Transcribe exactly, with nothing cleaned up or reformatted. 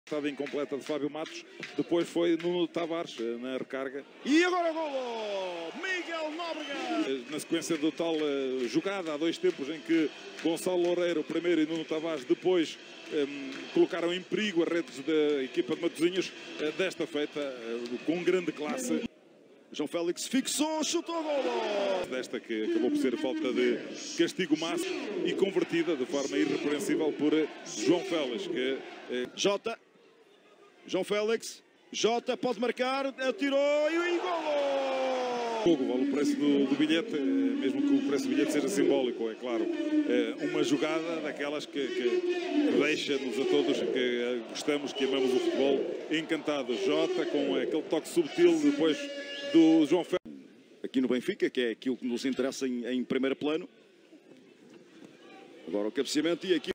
Estava incompleta de Fábio Matos, depois foi Nuno Tavares na recarga. E agora golo! Miguel Nóbrega! Na sequência do tal uh, jogada há dois tempos em que Gonçalo Loureiro primeiro e Nuno Tavares depois um, colocaram em perigo as redes da equipa de Matosinhos, uh, desta feita uh, com grande classe. João Félix fixou, chutou golo! Desta que acabou por ser falta de castigo máximo e convertida de forma irrepreensível por uh, João Félix. Que, uh, Jota. João Félix, Jota pode marcar, atirou e golo! Fogo, vale o preço do, do bilhete, mesmo que o preço do bilhete seja simbólico, é claro. É uma jogada daquelas que, que deixa-nos a todos que gostamos, que amamos o futebol, encantados. Jota com aquele toque subtil depois do João Félix. Aqui no Benfica, que é aquilo que nos interessa em, em primeiro plano. Agora o cabeceamento e aqui.